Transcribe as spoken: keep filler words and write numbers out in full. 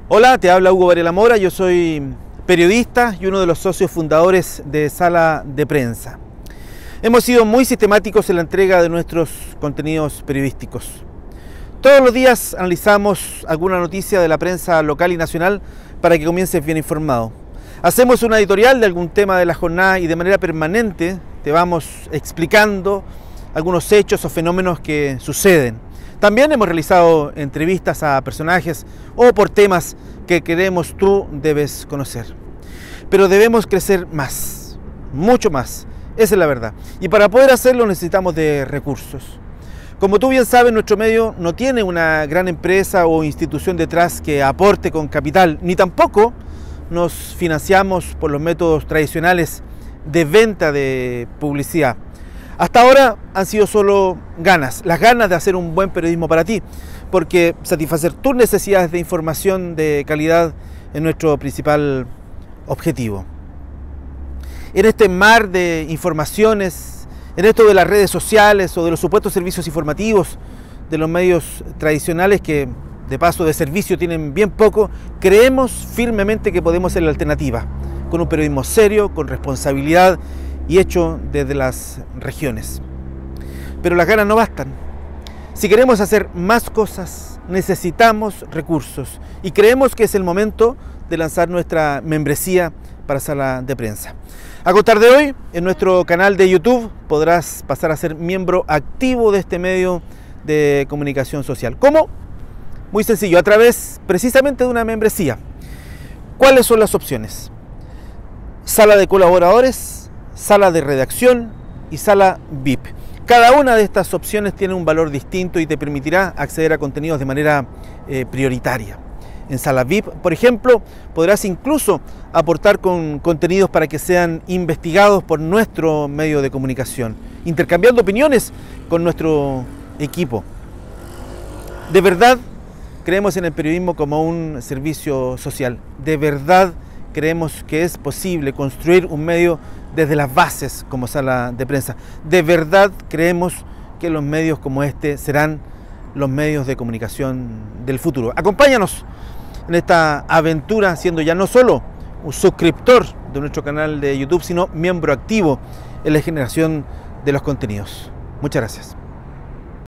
Hola, te habla Hugo Varela Mora, yo soy periodista y uno de los socios fundadores de Sala de Prensa. Hemos sido muy sistemáticos en la entrega de nuestros contenidos periodísticos. Todos los días analizamos alguna noticia de la prensa local y nacional para que comiences bien informado. Hacemos una editorial de algún tema de la jornada y de manera permanente te vamos explicando algunos hechos o fenómenos que suceden. También hemos realizado entrevistas a personajes o por temas que creemos tú debes conocer. Pero debemos crecer más, mucho más, esa es la verdad. Y para poder hacerlo necesitamos de recursos. Como tú bien sabes, nuestro medio no tiene una gran empresa o institución detrás que aporte con capital, ni tampoco nos financiamos por los métodos tradicionales de venta de publicidad. Hasta ahora han sido solo ganas, las ganas de hacer un buen periodismo para ti, porque satisfacer tus necesidades de información de calidad es nuestro principal objetivo. En este mar de informaciones, en esto de las redes sociales o de los supuestos servicios informativos de los medios tradicionales que de paso de servicio tienen bien poco, creemos firmemente que podemos ser la alternativa, con un periodismo serio, con responsabilidad y hecho desde las regiones. Pero las ganas no bastan. Si queremos hacer más cosas, necesitamos recursos y creemos que es el momento de lanzar nuestra membresía para Sala de Prensa. A contar de hoy, en nuestro canal de YouTube podrás pasar a ser miembro activo de este medio de comunicación social. ¿Cómo? Muy sencillo, a través precisamente de una membresía. ¿Cuáles son las opciones? Sala de colaboradores, sala de redacción y sala V I P. Cada una de estas opciones tiene un valor distinto y te permitirá acceder a contenidos de manera eh, prioritaria. En sala V I P, por ejemplo, podrás incluso aportar con contenidos para que sean investigados por nuestro medio de comunicación, intercambiando opiniones con nuestro equipo. De verdad creemos en el periodismo como un servicio social. De verdad creemos que es posible construir un medio desde las bases como Sala de Prensa. De verdad creemos que los medios como este serán los medios de comunicación del futuro. Acompáñanos en esta aventura siendo ya no solo un suscriptor de nuestro canal de YouTube, sino miembro activo en la generación de los contenidos. Muchas gracias.